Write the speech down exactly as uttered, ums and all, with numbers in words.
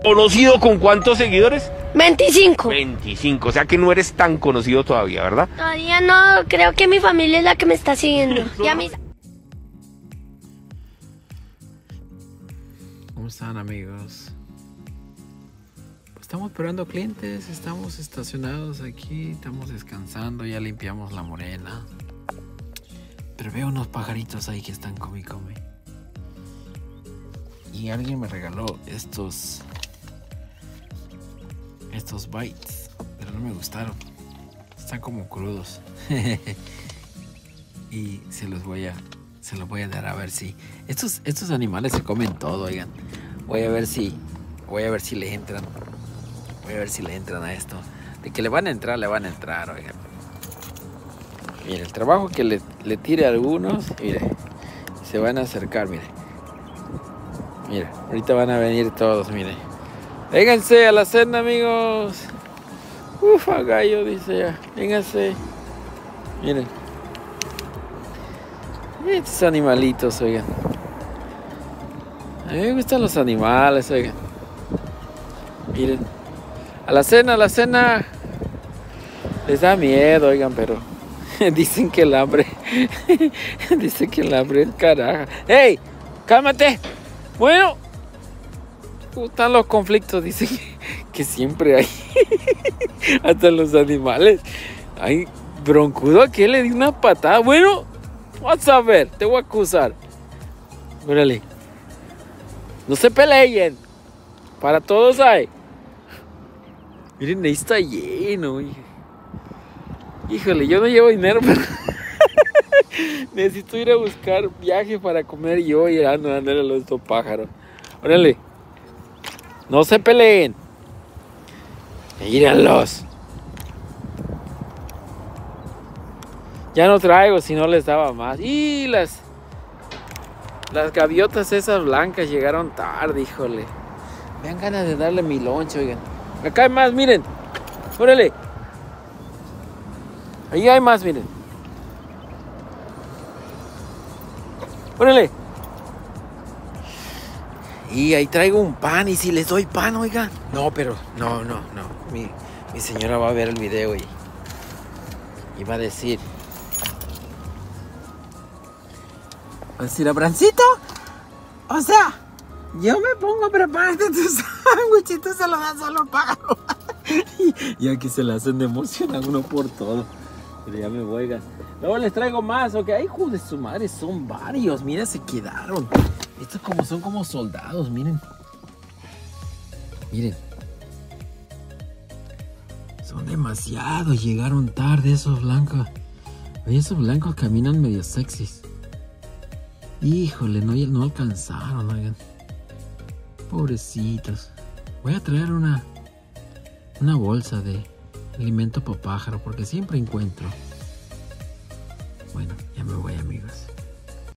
¿Conocido con cuántos seguidores? veinticinco. veinticinco, o sea que no eres tan conocido todavía, ¿verdad? Todavía no, creo que mi familia es la que me está siguiendo. Y a mis... ¿Cómo están, amigos? Pues estamos esperando clientes, estamos estacionados aquí, estamos descansando, ya limpiamos la morena. Pero veo unos pajaritos ahí que están come y come. Y alguien me regaló estos estos bites, pero no me gustaron. Están como crudos. Y se los voy a se los voy a dar a ver si estos estos animales se comen todo, oigan. Voy a ver si voy a ver si le entran. Voy a ver si le entran a esto. De que le van a entrar, le van a entrar, oigan. Mire, el trabajo que le, le tire a algunos, mire, se van a acercar, mire. Mira, ahorita van a venir todos, mire. Vénganse a la cena, amigos. Ufa, gallo, dice ya. Vénganse. Miren. Estos animalitos, oigan. A mí me gustan los animales, oigan. Miren. A la cena, a la cena. Les da miedo, oigan, pero dicen que el hambre. Dicen que el hambre es caraja. ¡Ey! ¡Cálmate! Bueno, están los conflictos, dicen que, que siempre hay. Hasta los animales. Ay, broncudo, aquel le di una patada. Bueno, vas a ver, te voy a acusar. Órale. No se peleen. Para todos hay. Miren, ahí está lleno. Híjole, yo no llevo dinero, pero necesito ir a buscar viaje para comer yo y ando a andar a los dos pájaros. Órale. No se peleen. Mírenlos. Ya no traigo, si no les daba más. Y las Las gaviotas esas blancas llegaron tarde, híjole. Me dan ganas de darle mi lonche, oigan. Acá hay más, miren. Órale. Ahí hay más, miren. Órale. Y ahí traigo un pan. Y si les doy pan, oigan. No, pero no, no, no. Mi, mi señora va a ver el video y, y va a decir. Va a decir, Abrancito. O sea, yo me pongo a prepararte tu sándwich y tú se lo das solo pájaro. Y aquí se le hacen de emoción a uno por todo. Pero ya me voy, oigan. Luego les traigo más, ok. Ay, hijo de su madre, son varios. Mira, se quedaron. Estos como son como soldados, miren. Miren. Son demasiados. Llegaron tarde esos blancos. Oye, esos blancos caminan medio sexys. Híjole, no, no alcanzaron, oigan. Pobrecitos. Voy a traer una, una bolsa de alimento para pájaro porque siempre encuentro. Bueno, ya me voy, amigos.